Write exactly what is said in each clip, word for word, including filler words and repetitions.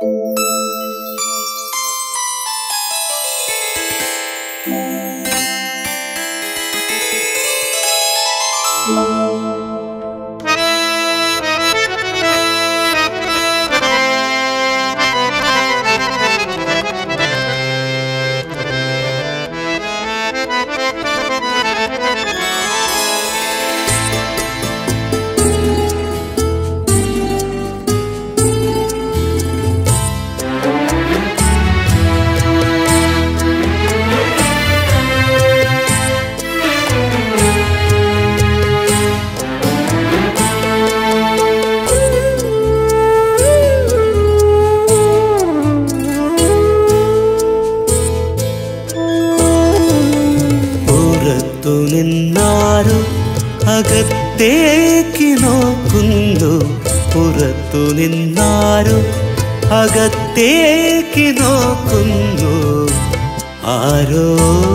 അകത്തേക്ക് നോക്കുന്നു പുറത്തു നിന്നാരോ അകത്തേക്ക് നോക്കുന്നു ആരോ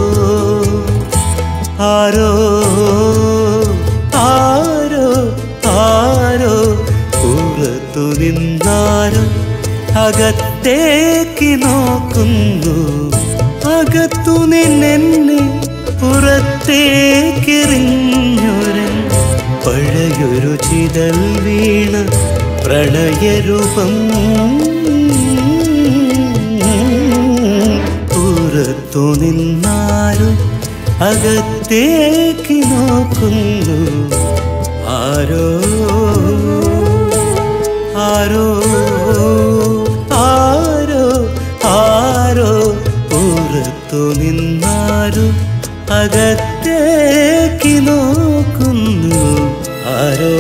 ആരോ ആരോ ആരോ പുറത്തു നിന്നാരോ അകത്തേക്ക് നോക്കുന്നു അകത്തു നിന്നെന്നെ പുറത്തേക്കെറിഞ്ഞൊരൻ പഴയൊരു ചിതൽ വീണ പ്രണയരൂപം പുറത്തു നിന്നാരോ അകത്തേക്ക് നോക്കുന്നു ആരോ ആരോ ആരോ ആരോ പുറത്തു നിന്നാരോ അകത്തേക്ക് നോക്കുന്നു ആരോ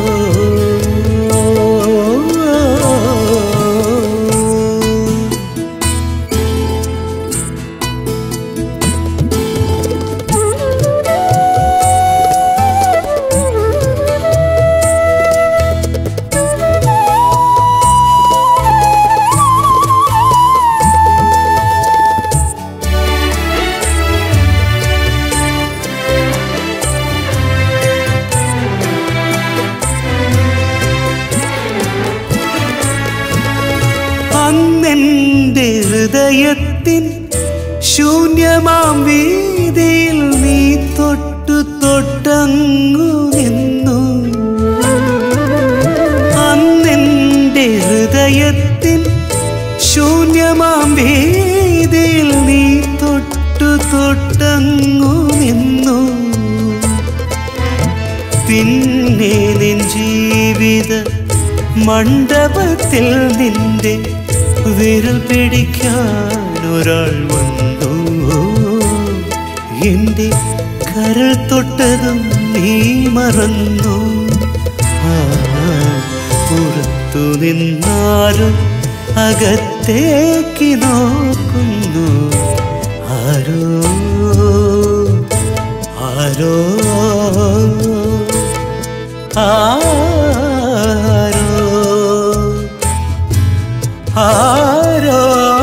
അന്നെൻ്റെ ഹൃദയത്തിൻ ശൂന്യമാം വീതിയിൽ നീ തൊട്ടു തൊട്ടങ്ങു നിന്നു അന്നെൻ്റെ ഹൃദയത്തിൻ ശൂന്യമാം വീതിയിൽ നീ തൊട്ടു തൊട്ടങ്ങു നിന്നു പിന്നെ നിൻ ജീവിത മണ്ഡപത്തിൽ നിന്റെ വിരൽ പിടിക്കാൻ ഒരാൾ വന്നു എൻ്റെ കരൾ തൊട്ടതും നീ മറന്നു പുറത്തു നിന്നാരും അകത്തേക്ക് നോക്കുന്നു ആരോ ആരോ ആരോ ആരോ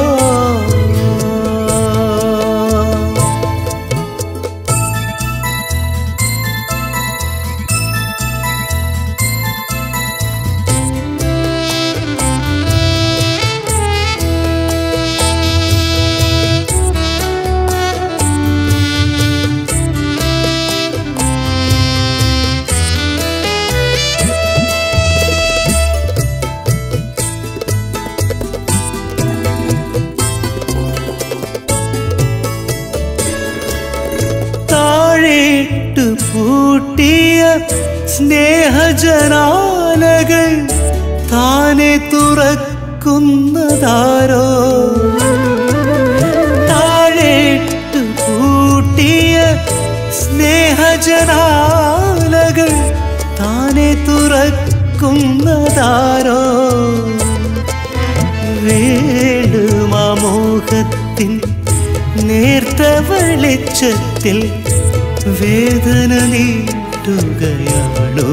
പൂട്ടിയ സ്നേഹജനാലകൾ താനെ തുറക്കുന്നതാരോ താഴേട്ട് പൂട്ടിയ സ്നേഹജനാലകൾ താനെ തുറക്കുന്നതാരോ വേണുമാമോഹത്തിൻ നേർത്ത വെളിച്ചത്തിൽ വേദന നീട്ടുകയാണോ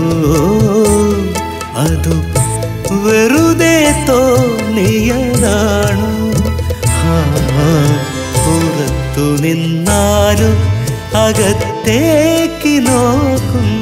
അതു വെറുതെ തോന്നിയതാണോ പുറത്തു നിന്നാലും അകത്തേക്ക് നോക്കും